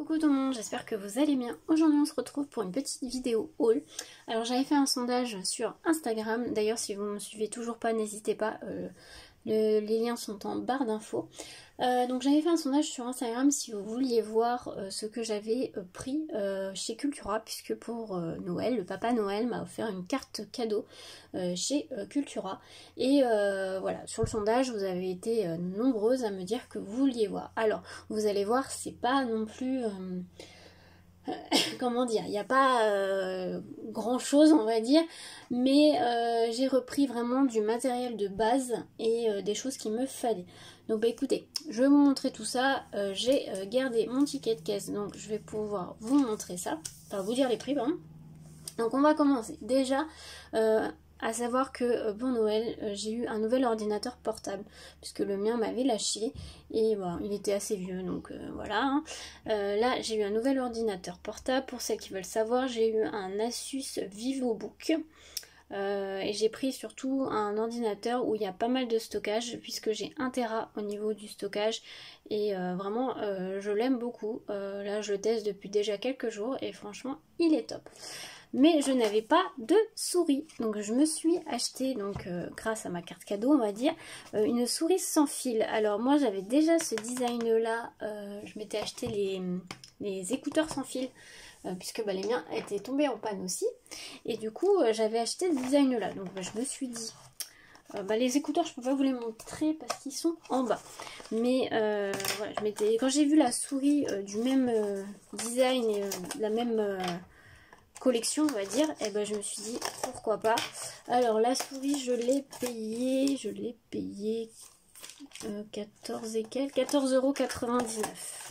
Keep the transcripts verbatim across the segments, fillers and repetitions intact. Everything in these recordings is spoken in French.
Coucou tout le monde, j'espère que vous allez bien. Aujourd'hui on se retrouve pour une petite vidéo haul. Alors j'avais fait un sondage sur Instagram, d'ailleurs si vous ne me suivez toujours pas n'hésitez pas, euh, le, les liens sont en barre d'infos. Euh, donc j'avais fait un sondage sur Instagram si vous vouliez voir euh, ce que j'avais euh, pris euh, chez Cultura, puisque pour euh, Noël, le papa Noël m'a offert une carte cadeau euh, chez euh, Cultura. Et euh, voilà, sur le sondage vous avez été euh, nombreuses à me dire que vous vouliez voir. Alors vous allez voir, c'est pas non plus... Euh, comment dire, il n'y a pas euh, grand chose on va dire, mais euh, j'ai repris vraiment du matériel de base et euh, des choses qui me fallaient. Donc bah écoutez, je vais vous montrer tout ça. euh, j'ai euh, gardé mon ticket de caisse, donc je vais pouvoir vous montrer ça, enfin vous dire les prix pardon. Donc on va commencer déjà euh, à savoir que pour Noël, euh, j'ai eu un nouvel ordinateur portable, puisque le mien m'avait lâché, et bon, il était assez vieux, donc euh, voilà. Hein. Euh, là, j'ai eu un nouvel ordinateur portable, pour celles qui veulent savoir, j'ai eu un Asus VivoBook, euh, et j'ai pris surtout un ordinateur où il y a pas mal de stockage, puisque j'ai un téra au niveau du stockage, et euh, vraiment, euh, je l'aime beaucoup. Euh, là, je le teste depuis déjà quelques jours, et franchement, il est top. Mais je n'avais pas de souris, donc je me suis acheté, donc euh, grâce à ma carte cadeau on va dire, euh, une souris sans fil. Alors moi j'avais déjà ce design là, euh, je m'étais acheté les, les écouteurs sans fil, euh, puisque bah, les miens étaient tombés en panne aussi, et du coup euh, j'avais acheté ce design là, donc bah, je me suis dit, euh, bah, les écouteurs je peux pas vous les montrer parce qu'ils sont en bas, mais euh, voilà, je m'étais, quand j'ai vu la souris euh, du même euh, design et euh, la même... Euh, collection on va dire, et ben je me suis dit pourquoi pas. Alors la souris je l'ai payée, je l'ai payée euh, quatorze et quelques, quatorze euros quatre-vingt-dix-neuf.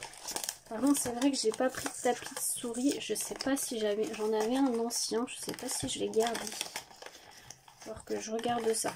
Par contre c'est vrai que j'ai pas pris de tapis de souris, je sais pas si j'avais, j'en avais un ancien, je sais pas si je l'ai gardé. Alors que je regarde ça.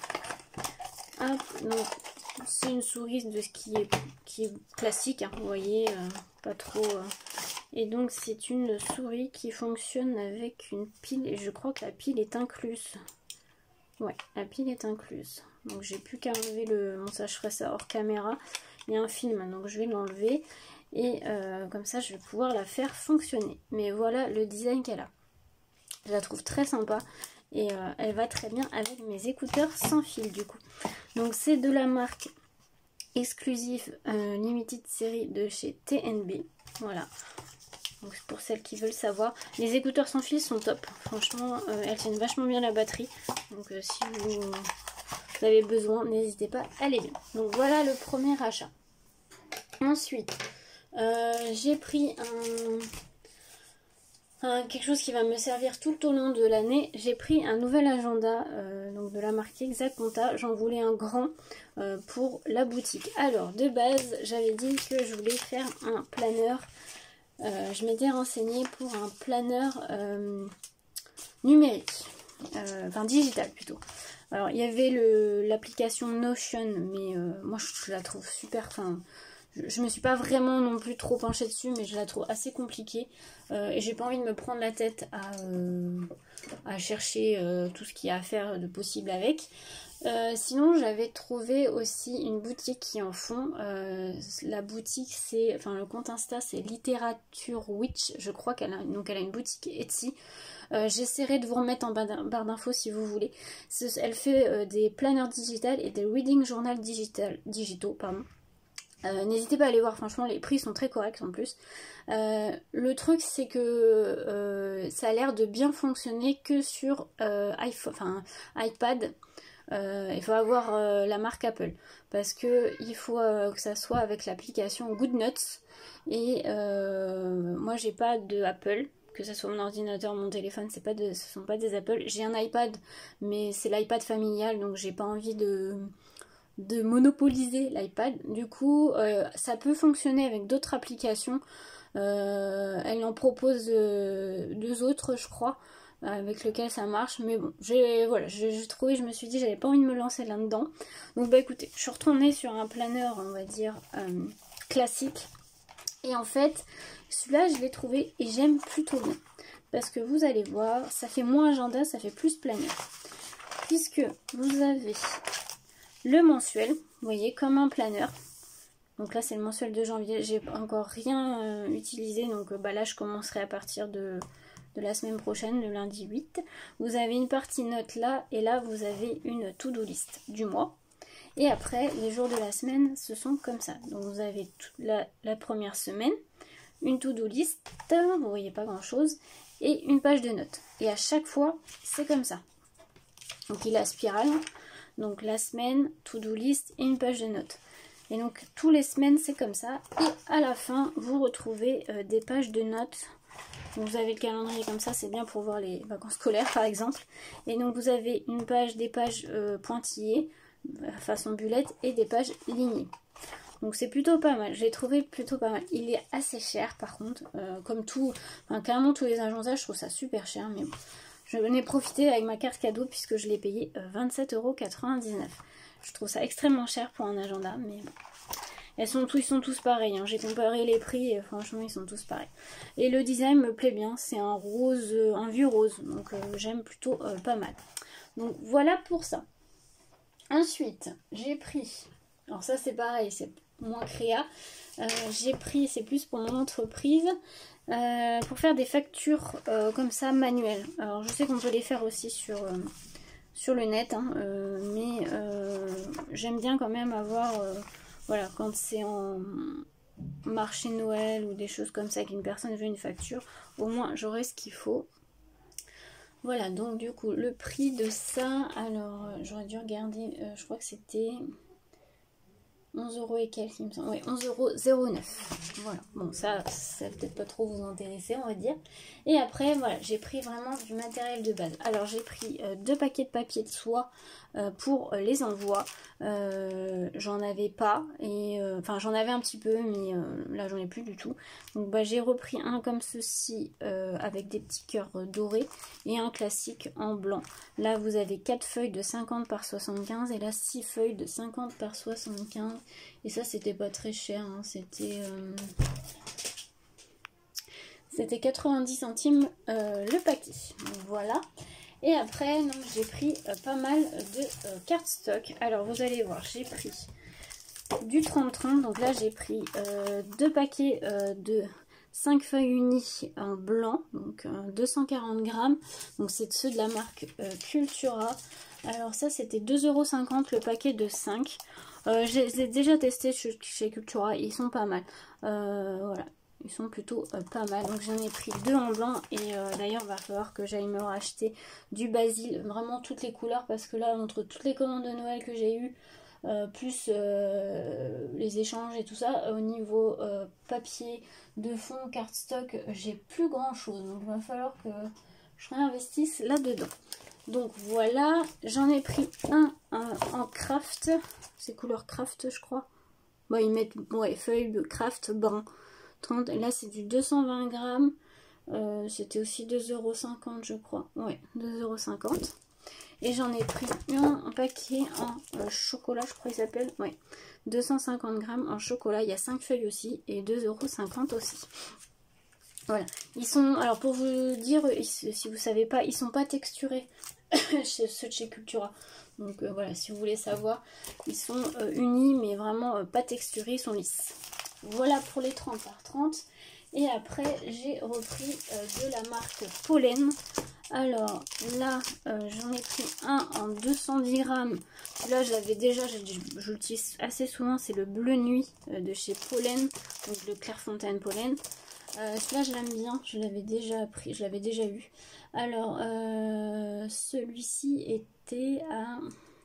Hop, donc c'est une souris de ce qui est, qui est classique, hein, vous voyez, euh, pas trop... Euh, Et donc c'est une souris qui fonctionne avec une pile, et je crois que la pile est incluse. Ouais, la pile est incluse. Donc j'ai plus qu'à enlever le... Bon ça je ferai ça hors caméra. Il y a un film, donc je vais l'enlever. Et euh, comme ça je vais pouvoir la faire fonctionner. Mais voilà le design qu'elle a. Je la trouve très sympa. Et euh, elle va très bien avec mes écouteurs sans fil du coup. Donc c'est de la marque exclusive euh, limited série de chez T N B. Voilà. Donc pour celles qui veulent savoir, les écouteurs sans fil sont top. Franchement, euh, elles tiennent vachement bien la batterie. Donc euh, si vous, vous avez besoin, n'hésitez pas à les bien. Donc voilà le premier achat. Ensuite, euh, j'ai pris un, un, quelque chose qui va me servir tout au long de l'année. J'ai pris un nouvel agenda euh, donc de la marque Exactconta. J'en voulais un grand euh, pour la boutique. Alors de base, j'avais dit que je voulais faire un planeur. Euh, je m'étais renseignée pour un planeur euh, numérique, euh, enfin digital plutôt. Alors il y avait l'application Notion, mais euh, moi je, je la trouve super, enfin je, je me suis pas vraiment non plus trop penchée dessus, mais je la trouve assez compliquée. Euh, et j'ai pas envie de me prendre la tête à, euh, à chercher euh, tout ce qu'il y a à faire de possible avec. Euh, sinon j'avais trouvé aussi une boutique qui en font, euh, la boutique c'est, enfin le compte Insta c'est Littérature Witch, je crois qu'elle a, donc elle a une boutique Etsy, euh, j'essaierai de vous remettre en barre d'infos si vous voulez. Elle fait euh, des planeurs digitales et des reading journal digital, digitaux, pardon. Euh, N'hésitez pas à aller voir, franchement les prix sont très corrects en plus. Euh, le truc c'est que euh, ça a l'air de bien fonctionner que sur euh, iPhone, enfin iPad. Euh, il faut avoir euh, la marque Apple parce que il faut euh, que ça soit avec l'application GoodNotes, et euh, moi j'ai pas de Apple, que ce soit mon ordinateur, mon téléphone, c'est pas de, ce sont pas des Apple. J'ai un iPad mais c'est l'iPad familial, donc j'ai pas envie de, de monopoliser l'iPad. Du coup euh, ça peut fonctionner avec d'autres applications. Euh, elle en propose euh, deux autres je crois, avec lequel ça marche, mais bon, j'ai voilà, j'ai trouvé, je me suis dit, j'avais pas envie de me lancer là-dedans. Donc bah écoutez, je suis retournée sur un planeur, on va dire, euh, classique. Et en fait, celui-là, je l'ai trouvé et j'aime plutôt bien. Parce que vous allez voir, ça fait moins agenda, ça fait plus planeur. Puisque vous avez le mensuel, vous voyez, comme un planeur. Donc là c'est le mensuel de janvier, j'ai encore rien euh, utilisé, donc euh, bah, là je commencerai à partir de, de la semaine prochaine, le lundi huit. Vous avez une partie notes là, et là vous avez une to-do list du mois. Et après, les jours de la semaine, ce sont comme ça. Donc vous avez toute la, la première semaine, une to-do list, vous voyez pas grand chose, et une page de notes. Et à chaque fois, c'est comme ça. Donc il a spirale, donc la semaine, to-do list et une page de notes. Et donc tous les semaines, c'est comme ça. Et à la fin, vous retrouvez euh, des pages de notes. Donc, vous avez le calendrier comme ça, c'est bien pour voir les vacances scolaires par exemple. Et donc vous avez une page, des pages euh, pointillées, façon bullette, et des pages lignées. Donc c'est plutôt pas mal, j'ai trouvé plutôt pas mal. Il est assez cher par contre, euh, comme tout, enfin carrément tous les agendas, je trouve ça super cher, mais bon. Je n'ai profité avec ma carte cadeau puisque je l'ai payé euh, vingt-sept euros quatre-vingt-dix-neuf. Je trouve ça extrêmement cher pour un agenda, mais bon. Elles sont tous, ils sont tous pareils, hein. J'ai comparé les prix et franchement ils sont tous pareils. Et le design me plaît bien, c'est un rose, euh, un vieux rose, donc euh, j'aime plutôt euh, pas mal. Donc voilà pour ça. Ensuite, j'ai pris, alors ça c'est pareil, c'est moins créa, euh, j'ai pris, c'est plus pour mon entreprise, euh, pour faire des factures euh, comme ça manuelles. Alors je sais qu'on peut les faire aussi sur, euh, sur le net, hein, euh, mais euh, j'aime bien quand même avoir, euh, voilà, quand c'est en marché Noël ou des choses comme ça, qu'une personne veut une facture, au moins j'aurai ce qu'il faut. Voilà, donc du coup, le prix de ça, alors euh, j'aurais dû regarder, euh, je crois que c'était onze euros et quelques, il me semble. Oui, onze euros zéro neuf. Voilà, bon, ça, ça va peut-être pas trop vous intéresser, on va dire. Et après, voilà, j'ai pris vraiment du matériel de base. Alors, j'ai pris euh, deux paquets de papier de soie euh, pour euh, les envois. Euh, j'en avais pas, et euh, enfin, j'en avais un petit peu, mais euh, là, j'en ai plus du tout. Donc, bah, j'ai repris un comme ceci, euh, avec des petits cœurs euh, dorés, et un classique en blanc. Là, vous avez quatre feuilles de cinquante par soixante-quinze, et là, six feuilles de cinquante par soixante-quinze. Et ça, c'était pas très cher, hein. C'était euh, c'était quatre-vingt-dix centimes euh, le paquet. Donc, voilà. Et après, j'ai pris euh, pas mal de euh, cardstock. Alors, vous allez voir, j'ai pris du trente trente. Donc là, j'ai pris euh, deux paquets euh, de cinq feuilles unies en blanc. Donc euh, deux cent quarante grammes. Donc c'est ceux de la marque euh, Cultura. Alors ça, c'était deux euros cinquante le paquet de cinq. Euh, je les ai déjà testés chez, chez Cultura, ils sont pas mal. Euh, voilà, ils sont plutôt euh, pas mal. Donc j'en ai pris deux en blanc, et euh, d'ailleurs il va falloir que j'aille me racheter du basil, vraiment toutes les couleurs, parce que là, entre toutes les commandes de Noël que j'ai eues, euh, plus euh, les échanges et tout ça, au niveau euh, papier, de fond, cardstock, j'ai plus grand chose. Donc il va falloir que je réinvestisse là-dedans. Donc voilà, j'en ai pris un, un en craft, c'est couleur craft je crois. Bon, ils mettent, ouais, feuille de craft brun. trente, et là c'est du deux cent vingt grammes, euh, c'était aussi deux euros cinquante je crois. Ouais, deux euros cinquante. Et j'en ai pris un, un paquet en euh, chocolat, je crois qu'il s'appelle. Ouais, deux cent cinquante grammes en chocolat, il y a cinq feuilles aussi, et deux euros cinquante aussi. Voilà, ils sont, alors pour vous dire, si vous savez pas, ils sont pas texturés, chez ceux de chez Cultura. Donc euh, voilà, si vous voulez savoir, ils sont euh, unis, mais vraiment euh, pas texturés, ils sont lisses. Voilà pour les trente par trente. Et après, j'ai repris euh, de la marque Pollen. Alors là, euh, j'en ai pris un en deux cent dix grammes. Là, je l'avais déjà, je, je l'utilise assez souvent, c'est le bleu nuit euh, de chez Pollen, donc le Clairefontaine Pollen. Euh, Celui-là, je l'aime bien, je l'avais déjà pris, je l'avais déjà eu. Alors, euh, celui-ci était à...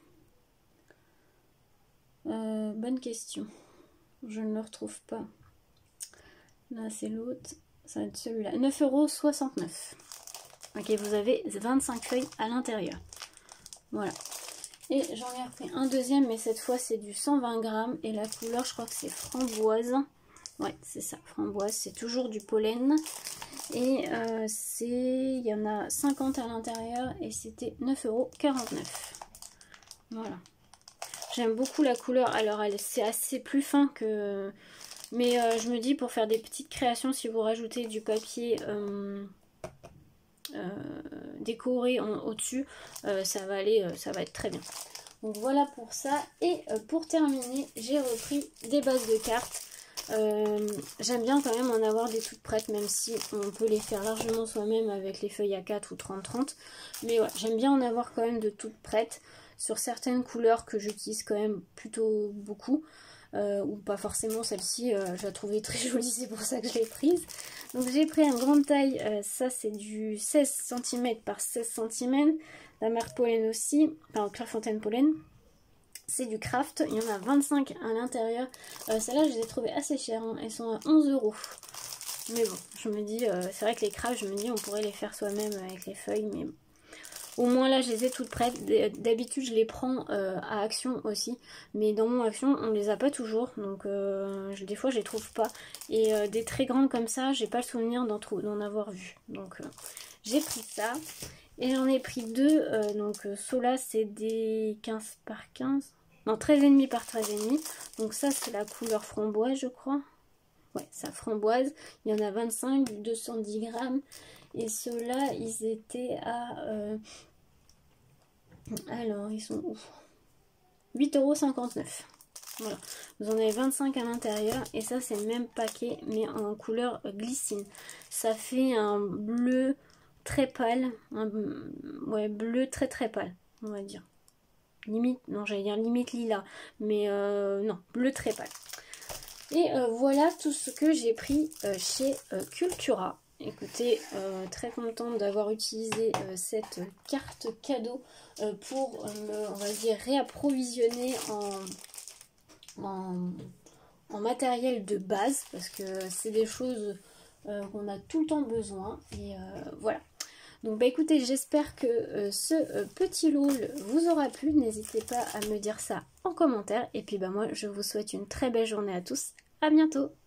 Euh, bonne question. Je ne le retrouve pas. Là, c'est l'autre. Ça va être celui-là. neuf euros soixante-neuf. Ok, vous avez vingt-cinq feuilles à l'intérieur. Voilà. Et j'en ai repris un deuxième, mais cette fois, c'est du cent vingt grammes. Et la couleur, je crois que c'est framboise. Ouais, c'est ça, framboise. C'est toujours du pollen. Et euh, c'est, il y en a cinquante à l'intérieur et c'était neuf euros quarante-neuf. Voilà. J'aime beaucoup la couleur. Alors, elle c'est assez plus fin que... Mais euh, je me dis, pour faire des petites créations, si vous rajoutez du papier euh, euh, décoré au-dessus, euh, ça va aller, euh, ça va être très bien. Donc voilà pour ça. Et euh, pour terminer, j'ai repris des bases de cartes. Euh, J'aime bien quand même en avoir des toutes prêtes, même si on peut les faire largement soi-même avec les feuilles A quatre ou trente trente. Mais ouais, j'aime bien en avoir quand même de toutes prêtes sur certaines couleurs que j'utilise quand même plutôt beaucoup. Euh, ou pas forcément celle-ci, euh, je la trouvais très jolie, c'est pour ça que je l'ai prise. Donc j'ai pris un grande taille, euh, ça c'est du seize centimètres par seize centimètres, la marque Pollen aussi, enfin Clairefontaine Pollen. C'est du craft, il y en a vingt-cinq à l'intérieur. Euh, Celles-là, je les ai trouvées assez chères, hein. Elles sont à onze euros. Mais bon, je me dis, euh, c'est vrai que les crafts, je me dis, on pourrait les faire soi-même avec les feuilles, mais bon. Au moins là, je les ai toutes prêtes. D'habitude, je les prends euh, à Action aussi. Mais dans mon Action, on les a pas toujours. Donc, euh, je, des fois, je les trouve pas. Et euh, des très grandes comme ça, j'ai pas le souvenir d'en avoir vu. Donc, euh, j'ai pris ça. Et j'en ai pris deux. Euh, donc, euh, ceux-là, c'est des quinze par quinze. Non, treize virgule cinq par treize virgule cinq. Donc ça, c'est la couleur framboise, je crois. Ouais, ça framboise. Il y en a vingt-cinq, du deux cent dix grammes. Et ceux-là, ils étaient à... Euh... Alors, ils sont où? huit euros cinquante-neuf. Voilà. Vous en avez vingt-cinq à l'intérieur. Et ça, c'est le même paquet, mais en couleur glycine. Ça fait un bleu très pâle. Un... Ouais, bleu très très pâle, on va dire. Limite, non, j'allais dire limite lilas. Mais euh, non, bleu très pâle. Et euh, voilà tout ce que j'ai pris euh, chez euh, Cultura. Écoutez, euh, très contente d'avoir utilisé euh, cette carte cadeau euh, pour me, on va dire, réapprovisionner en, en, en matériel de base, parce que c'est des choses euh, qu'on a tout le temps besoin. Et euh, voilà. Donc bah écoutez, j'espère que euh, ce euh, petit haul vous aura plu. N'hésitez pas à me dire ça en commentaire. Et puis bah moi, je vous souhaite une très belle journée à tous. À bientôt!